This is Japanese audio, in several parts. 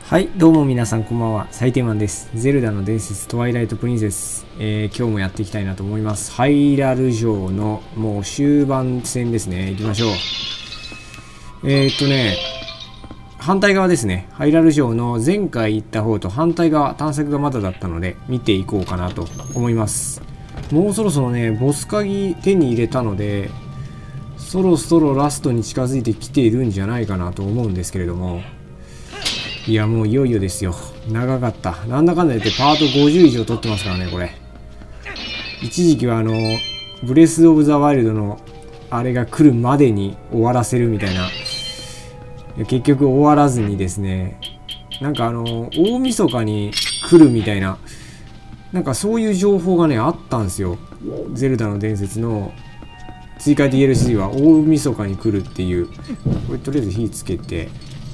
はい、どうも皆さんこんばんは。サイテンマンです。ゼルダの伝説トワイライトプリンセス、今日もやっていきたいなと思います。ハイラル城のもう終盤戦ですね。行きましょう。反対側ですね。ハイラル城の前回行った方と反対側、探索がまだだったので見ていこうかなと思います。もうそろそろね、ボス鍵手に入れたので、そろそろラストに近づいてきているんじゃないかなと思うんですけれども、いやもういよいよですよ。長かった。なんだかんだ言ってパート50以上取ってますからね、これ。一時期はブレス・オブ・ザ・ワイルドのあれが来るまでに終わらせるみたいな。結局終わらずにですね、なんか大晦日に来るみたいな、なんかそういう情報がね、あったんですよ。ゼルダの伝説の追加 DLC は大晦日に来るっていう。これとりあえず火つけて、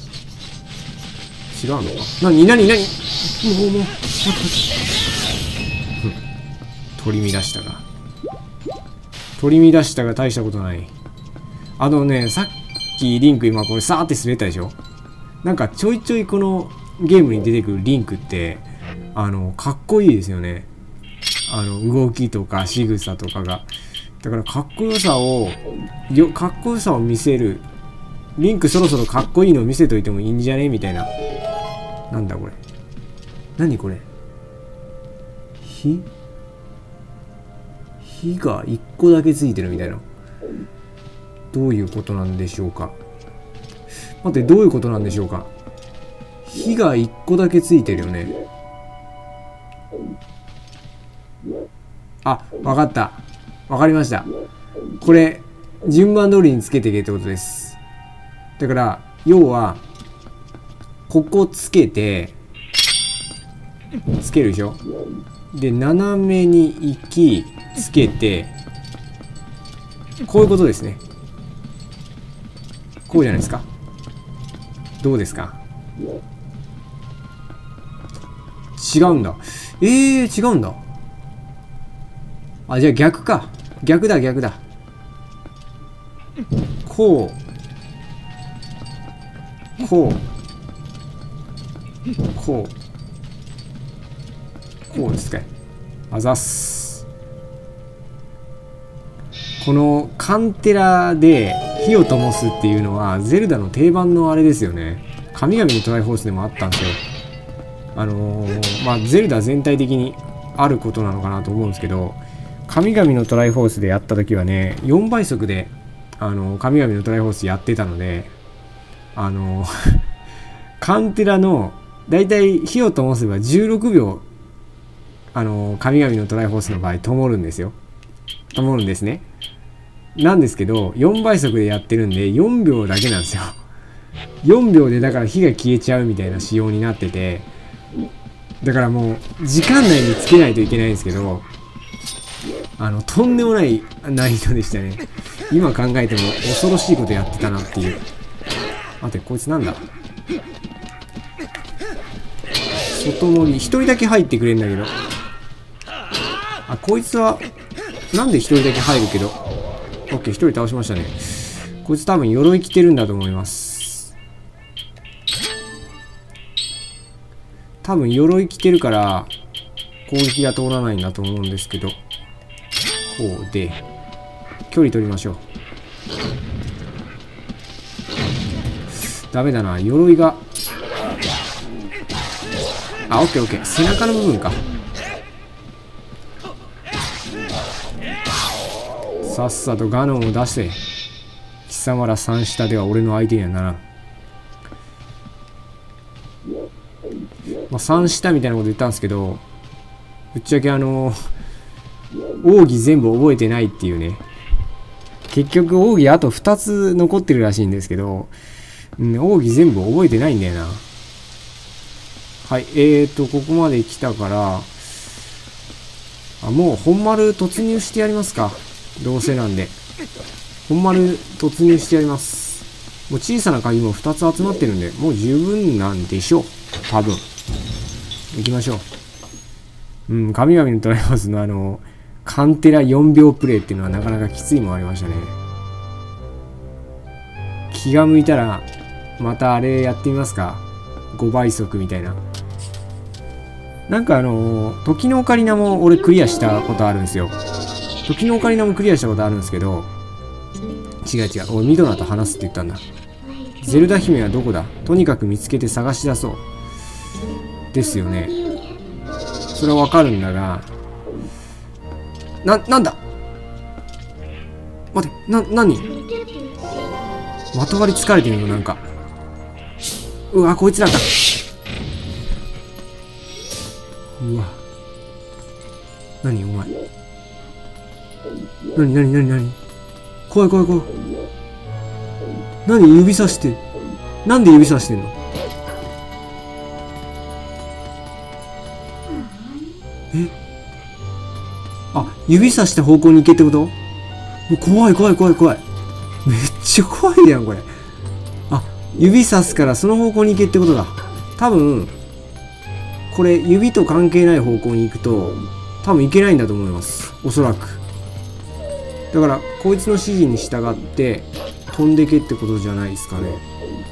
違うのか何もう取り乱したが大したことない。さっきリンク今これさーって滑ったでしょ。なんかちょいちょいこのゲームに出てくるリンクってかっこいいですよね。動きとか仕草とかが。だからかっこよさを見せる。リンクそろそろかっこいいのを見せといてもいいんじゃねみたいな。なんだこれ。何これ。火が1個だけついてるみたいな。どういうことなんでしょうか。待って、どういうことなんでしょうか。火が1個だけついてるよね。あ、わかった。わかりました。これ、順番通りにつけていけってことです。だから、要は、ここつけて、つけるでしょ。で、斜めに行き、つけて、こういうことですね。こうじゃないですか。どうですか。違うんだ。違うんだ。あ、じゃあ逆か。逆だ。こう。こうですか。あざっす。このカンテラで火を灯すっていうのはゼルダの定番のあれですよね。神々のトライフォースでもあったんですよ。ゼルダ全体的にあることなのかなと思うんですけど、神々のトライフォースでやった時はね、4倍速で神々のトライフォースやってたので、カンテラのだいたい火を灯せば16秒神々のトライフォースの場合灯るんですよ。灯るんですね。なんですけど4倍速でやってるんで4秒だけなんですよ。4秒でだから火が消えちゃうみたいな仕様になってて、だからもう時間内につけないといけないんですけど、とんでもない難易度でしたね。今考えても恐ろしいことやってたなっていう。待って、こいつなんだ。外森、一人だけ入ってくれんだけど。あ、こいつは、なんで一人だけ入るけど。オッケー、一人倒しましたね。こいつ多分鎧着てるんだと思います。多分鎧着てるから、攻撃が通らないんだと思うんですけど。こうで、距離取りましょう。ダメだな、鎧が。あ、オッケーオッケー。背中の部分か。さっさとガノンを出せ。貴様ら3下では俺の相手にはならん。3下みたいなこと言ったんですけど、ぶっちゃけ奥義全部覚えてないっていうね。結局奥義あと2つ残ってるらしいんですけど、奥義全部覚えてないんだよな。はい、ここまで来たから、もう本丸突入してやりますか。どうせなんで。本丸突入してやります。もう小さな鍵も2つ集まってるんで、もう十分なんでしょう。多分。行きましょう。神々のトライフォースのカンテラ4秒プレイっていうのはなかなかきついもんありましたね。気が向いたら、またあれやってみますか。 5倍速みたいな。なんか時のオカリナも俺クリアしたことあるんですよ。時のオカリナもクリアしたことあるんですけど、違う。俺ミドナと話すって言ったんだ。ゼルダ姫はどこだ？とにかく見つけて探し出そう。ですよね。それはわかるんだが、なんだ？待て、何？まとわりつかれてるのなんか。うわ、こいつらか。うわ。何お前。何怖い。何指さして。なんで指さしてんの？え？あ、指さした方向に行けってこと？もう怖い。めっちゃ怖いやん、これ。あ、指さすからその方向に行けってことだ。多分、これ指と関係ない方向に行くと、多分行けないんだと思います。おそらく。だから、こいつの指示に従って飛んでけってことじゃないですかね。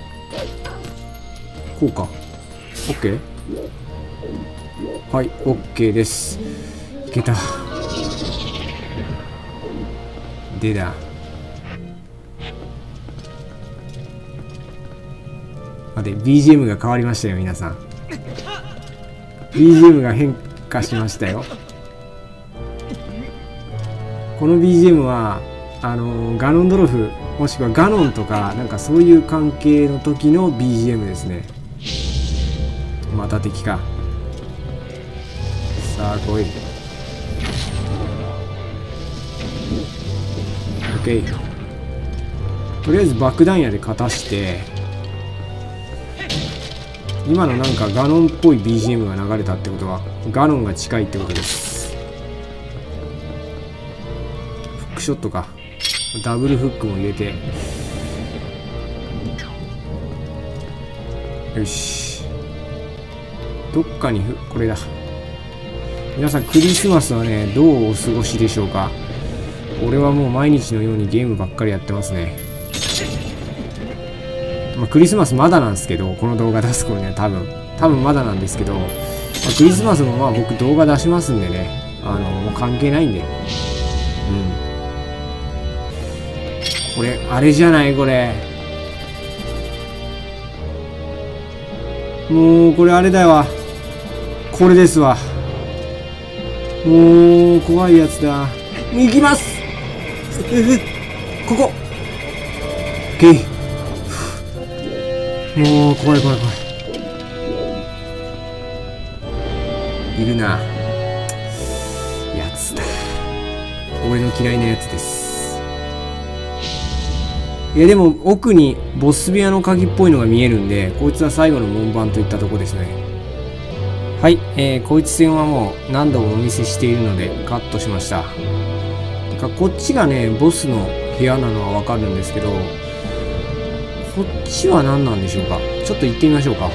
こうか。OK？ はい、OK です。いけた。でだ。待って、BGM が変わりましたよ、皆さん。BGM が変化しましたよ。この BGM は、ガノンドロフ、もしくはガノンとか、なんかそういう関係の時の BGM ですね。また敵か。さあ、来い。OK。とりあえず爆弾矢で勝たして、今のなんかガノンっぽい BGM が流れたってことは、ガノンが近いってことです。フックショットか。ダブルフックも入れて。よし。どっかにこれだ。皆さんクリスマスはね、どうお過ごしでしょうか？俺はもう毎日のようにゲームばっかりやってますね。まあ、クリスマスまだなんですけど、この動画出す頃には多分まだなんですけど、まあ、クリスマスもまあ僕動画出しますんでね、もう関係ないんで。これ、あれじゃないこれ。もう、これあれだよ。これですわ。もう、怖いやつだ。行きます。ここ。OK。もう、怖い。いるな。やつだ。俺の嫌いなやつです。いやでも奥にボス部屋の鍵っぽいのが見えるんで、こいつは最後の門番といったとこですね。はい、こいつ戦はもう何度もお見せしているのでカットしました。こっちがね、ボスの部屋なのはわかるんですけど、こっちは何なんでしょうか。ちょっと行ってみましょうか。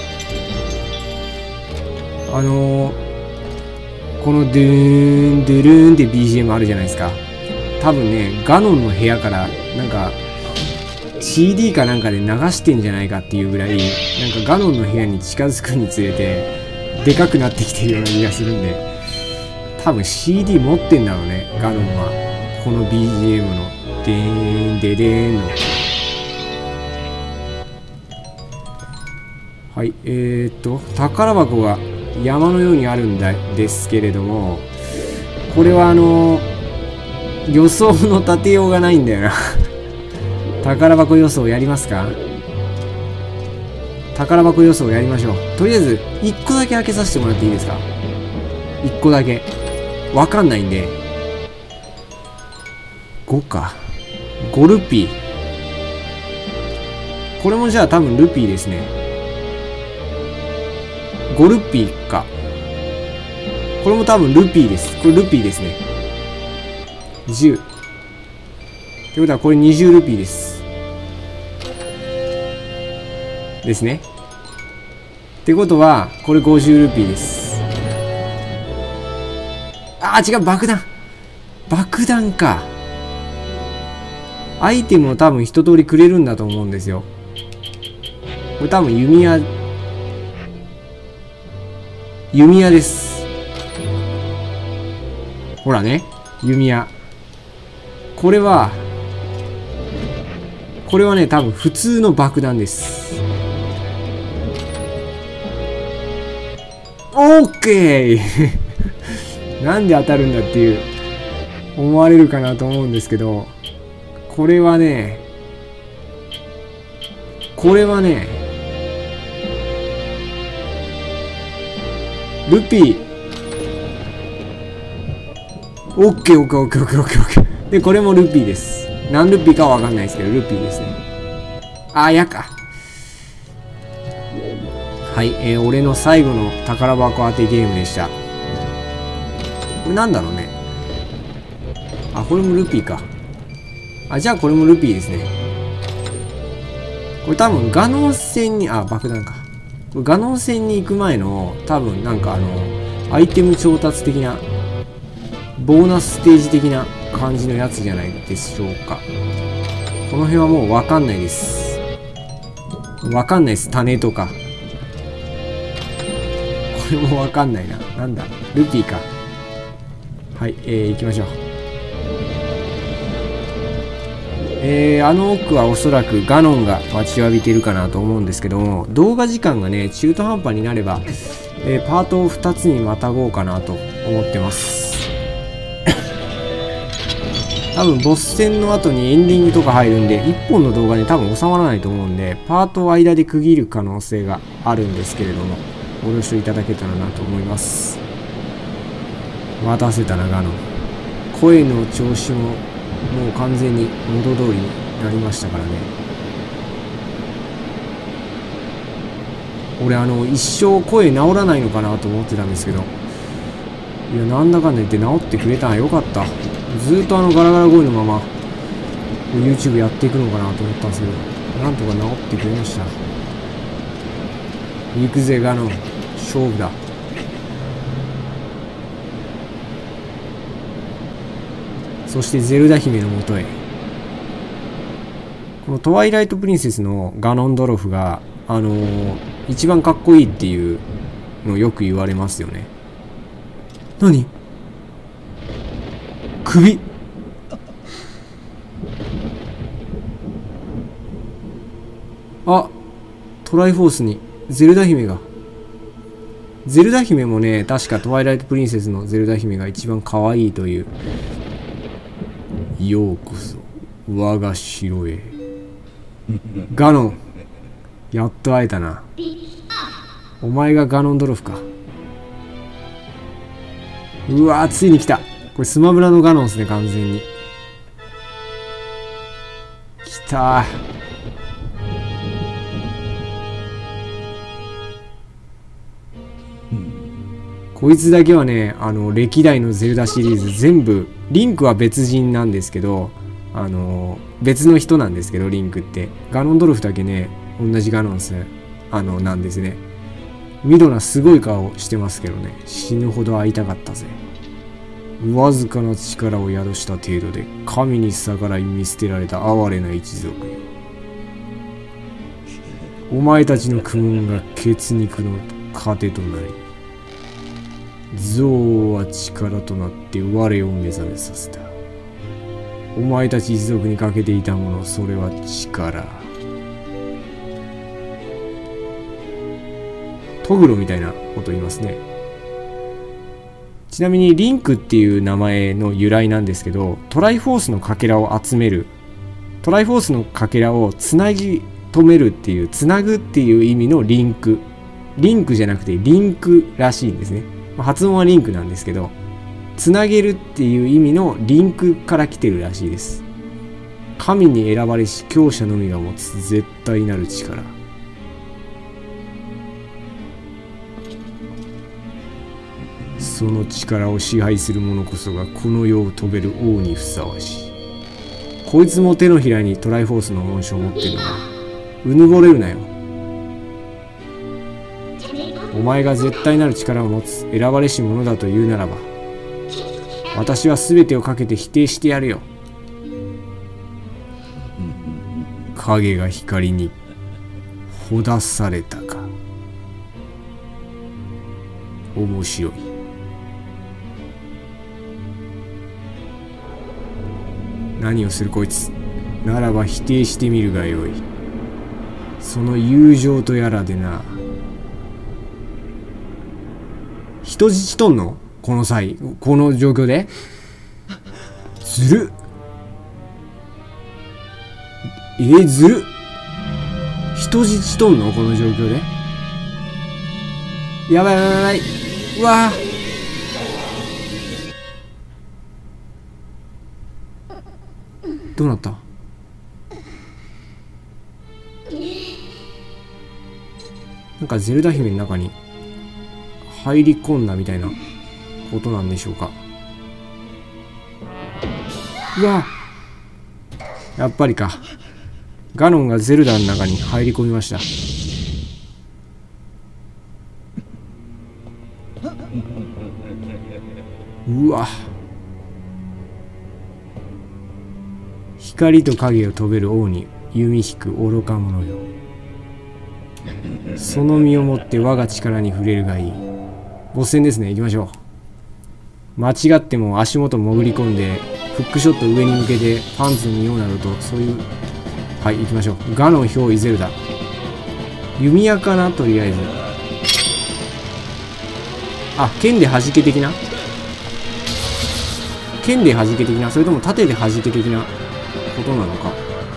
このドゥーンドゥルーンって BGM あるじゃないですか。多分ね、ガノンの部屋からなんか CD かなんかで流してんじゃないかっていうぐらい、なんかガノンの部屋に近づくにつれてでかくなってきてるような気がするんで、多分 CD 持ってんだろうね、ガノンは。この BGM のデーンデデーンの。はい、宝箱が山のようにあるんですけれども、これは予想の立てようがないんだよな。宝箱予想やりますか？宝箱予想やりましょう。とりあえず1個だけ開けさせてもらっていいですか？1個だけ。わかんないんで。5か。5ルピー。これもじゃあ多分ルピーですね。5ルピーか。これも多分ルピーです。これルピーですね。10。ってことはこれ20ルピーです。ですね。ってことは、これ50ルピーです。あー、違う、爆弾。爆弾か。アイテムを多分一通りくれるんだと思うんですよ。これ多分弓矢弓矢です。ほらね、弓矢。これはね、多分普通の爆弾です。オッケーなんで当たるんだっていう思われるかなと思うんですけど、これはね、ルピー。オッケーオッケーオッケーオッケーオッケーオッケー。で、これもルピーです。何ルピーかはわかんないですけど、ルピーですね。あ、やか。はい、俺の最後の宝箱当てゲームでした。これなんだろうね。あ、これもルピーか。あ、じゃあこれもルピーですね。これ多分ガノン戦に、あ、爆弾か。これガノン戦に行く前の、多分なんかアイテム調達的な、ボーナスステージ的な感じのやつじゃないでしょうか。この辺はもうわかんないです。わかんないです。種とか。これもわかんないな。なんだルピーか。はい、行きましょう。あの奥はおそらくガノンが待ちわびてるかなと思うんですけども、動画時間がね、中途半端になれば、パートを2つにまたごうかなと思ってます。多分ボス戦の後にエンディングとか入るんで、1本の動画に多分収まらないと思うんで、パートを間で区切る可能性があるんですけれども、ご了承いただけたらなと思います。待たせたな、ガノン。声の調子ももう完全に元通りになりましたからね。俺一生声治らないのかなと思ってたんですけど、いや、なんだかんだ言って治ってくれたらよかった。ずーっとガラガラ声のまま YouTube やっていくのかなと思ったんですけど、なんとか治ってくれました。行くぜガノン、勝負だ。そしてゼルダ姫のもとへ。このトワイライトプリンセスのガノンドロフが一番かっこいいっていうのをよく言われますよね。何？首。あ、トライフォースにゼルダ姫が。ゼルダ姫もね、確かトワイライトプリンセスのゼルダ姫が一番可愛いという。ようこそ我が城へ。ガノン、やっと会えたな。お前がガノンドロフか。うわー、ついに来た。これスマブラのガノンですね、完全に。来たー。こいつだけはね、歴代のゼルダシリーズ全部、リンクは別人なんですけど、別の人なんですけど、リンクって。ガノンドルフだけね、同じガノンス、なんですね。ミドナすごい顔してますけどね、死ぬほど会いたかったぜ。わずかな力を宿した程度で、神に逆らい見捨てられた哀れな一族よ。お前たちの苦悶が血肉の糧となり、憎悪は力となって我を目覚めさせた。お前たち一族にかけていたもの、それは力。トグロみたいなこと言いますね。ちなみにリンクっていう名前の由来なんですけど、トライフォースのかけらを集める、トライフォースのかけらをつなぎ止めるっていう、つなぐっていう意味のリンク。リンクじゃなくてリンクらしいんですね。発音はリンクなんですけど、つなげるっていう意味のリンクから来てるらしいです。神に選ばれし強者のみが持つ絶対なる力。その力を支配する者こそがこの世を飛べる王にふさわしい。こいつも手のひらにトライフォースの紋章を持ってるのか。うぬぼれるなよ。お前が絶対なる力を持つ選ばれし者だというならば、私は全てをかけて否定してやるよ。影が光にほだされたか。 面白い。何をするこいつ。ならば否定してみるがよい。その友情とやらでな。人質とんのこの際、この状況でずるっ。ずるっ。人質とんのこの状況で。やばいやばいやばい。うわどうなった。なんかゼルダ姫の中に入り込んだみたいなことなんでしょうか。うわやっぱりか。ガノンがゼルダの中に入り込みました。うわ光と影を飛べる王に弓引く愚か者よ。その身をもって我が力に触れるがいい。ボス戦ですね。行きましょう。間違っても足元潜り込んでフックショット上に向けてパンツに見ようなどと、そういう。はい行きましょう。ガノン憑依ゼルダ。弓矢かなとりあえず。あ剣で弾け的な。剣で弾け的な、それとも盾で弾け的なことなのか。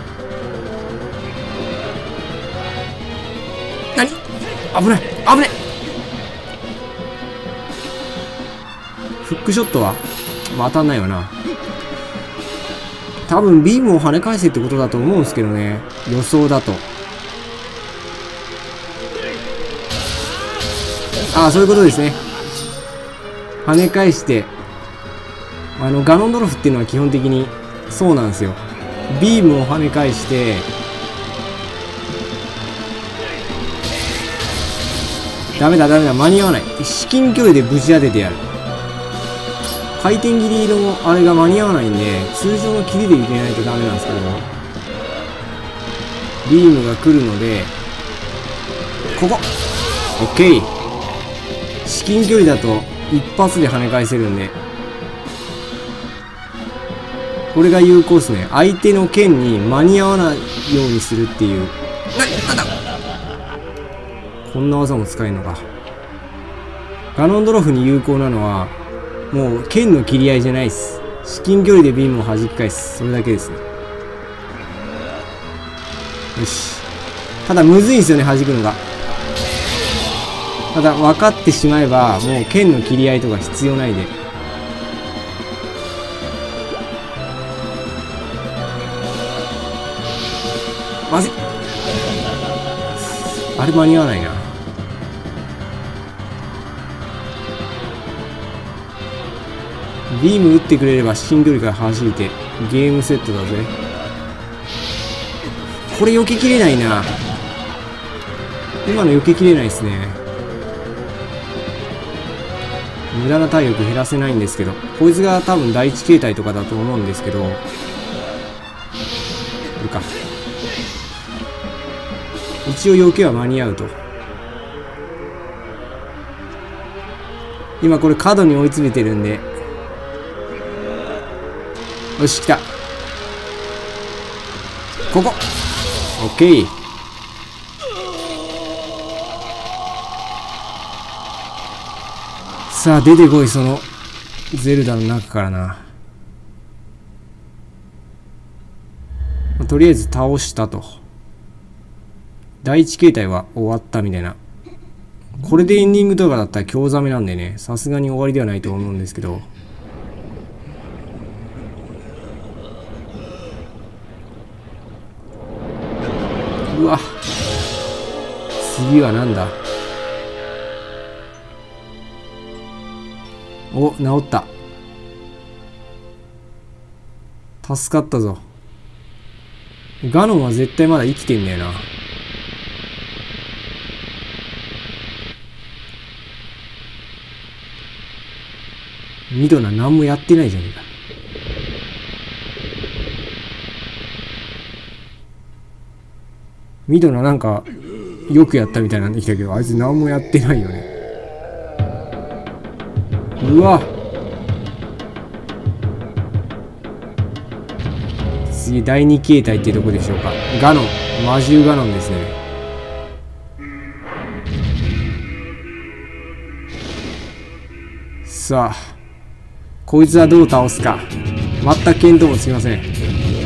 何危ない危ない。フックショットは、まあ、当たんないわな。多分ビームを跳ね返せってことだと思うんですけどね、予想だと。ああそういうことですね。跳ね返してガノンドロフっていうのは基本的にそうなんですよ。ビームを跳ね返してダメだダメだ間に合わない。至近距離でぶち当ててやる。回転切りのあれが間に合わないんで通常の切りで入れないとダメなんですけど、ビームが来るのでここ OK。 至近距離だと一発で跳ね返せるんでこれが有効ですね。相手の剣に間に合わないようにするっていう。なんだこんな技も使えるのか。ガノンドロフに有効なのはもう剣の切り合いじゃないです。至近距離でビームを弾き返す、それだけですね。よし。ただむずいんですよね、弾くのが。ただ分かってしまえばもう剣の切り合いとか必要ないで。まずい。あれ間に合わないな。ビーム打ってくれれば至近距離から弾いてゲームセットだぜ。これ避けきれないな。今の避けきれないですね。無駄な体力減らせないんですけど、こいつが多分第一形態とかだと思うんですけど、これか。一応避けは間に合うと。今これ角に追い詰めてるんで、よし来た。ここ OK。 さあ出てこい、そのゼルダの中からな。とりあえず倒したと。第一形態は終わったみたいな。これでエンディングとかだったら興ざめなんでね、さすがに終わりではないと思うんですけど。うわ、次はなんだ。お、治った。助かったぞ。ガノンは絶対まだ生きてんだよな。ミドナ何もやってないじゃねえか。ミドナなんかよくやったみたいなんできたけど、あいつ何もやってないよね。 うわ、次第2形態ってどこでしょうか。ガノン、魔獣ガノンですね。さあこいつはどう倒すか。全く見当もつきません。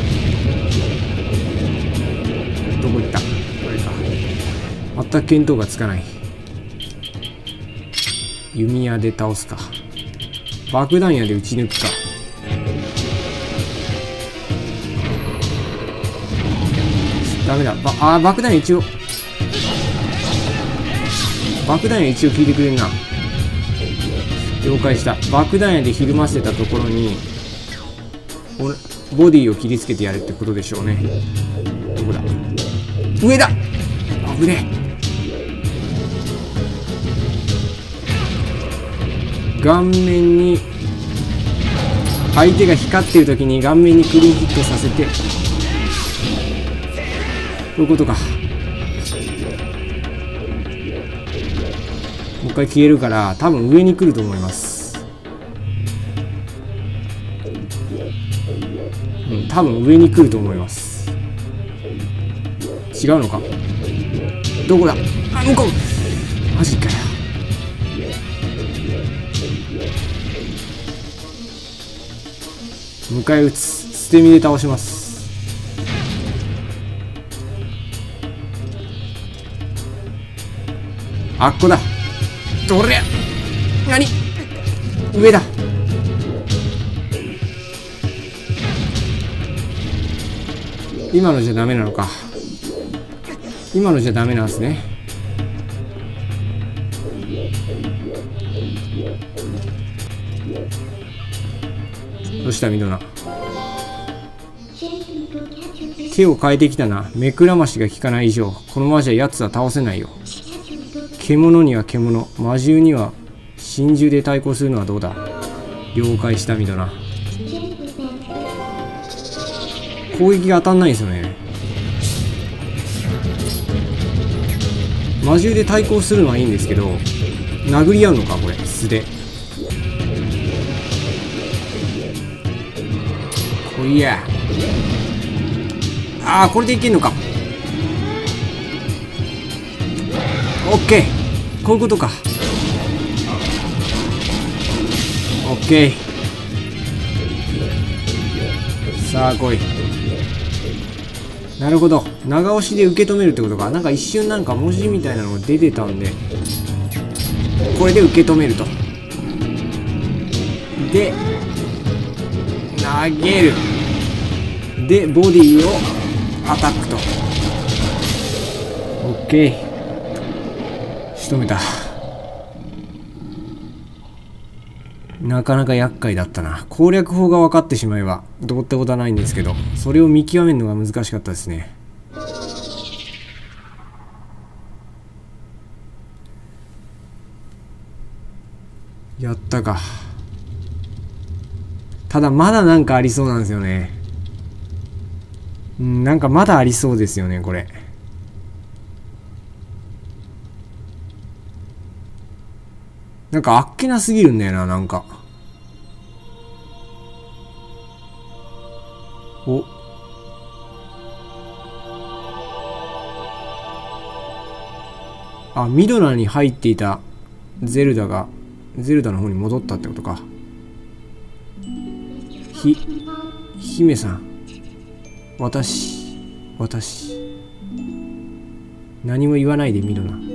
どこ行った。これか。全く見当がつかない。弓矢で倒すか、爆弾矢で撃ち抜くか。ダメだ。爆弾矢一応効いてくれるな。了解した。爆弾矢でひるませたところにボディを切りつけてやるってことでしょうね。どこだ。上だ。危ねえ。顔面に相手が光ってる時に顔面にクリーンヒットさせて、こういうことか。もう一回消えるから多分上に来ると思います。多分上に来ると思います。違うのか。どこだ。あ、向こう。マジかよ。迎え撃つ。捨て身で倒します。あっこだ。どれ。何。上だ。今のじゃダメなのか。今のじゃダメなんですね。どうしたミドナ。手を変えてきたな。目くらましが効かない以上このままじゃ奴は倒せないよ。獣には獣、魔獣には真獣で対抗するのはどうだ。了解したミドナ。攻撃が当たんないんですよね。魔獣で対抗するのはいいんですけど、殴り合うのかこれ。素手。こいや。これでいけんのか。オッケー。こういうことか。オッケー。さあ来い。なるほど。長押しで受け止めるってことか。なんか一瞬なんか文字みたいなのが出てたんで、これで受け止めると。で投げる。でボディをアタックと。オッケー。仕留めた。なかなか厄介だったな。攻略法が分かってしまえばどうってことはないんですけど、それを見極めるのが難しかったですね。やったか。ただまだなんかありそうなんですよね。なんかまだありそうですよねこれ。なんかあっけなすぎるんだよな。なんかミドナに入っていたゼルダがゼルダの方に戻ったってことか。姫さん、私何も言わないでミドナ。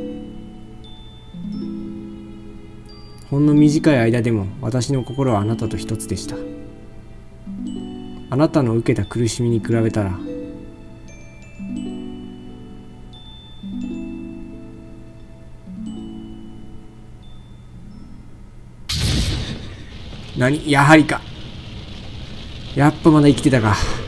ほんの短い間でも私の心はあなたと一つでした。あなたの受けた苦しみに比べたらやはりか。やっぱまだ生きてたか。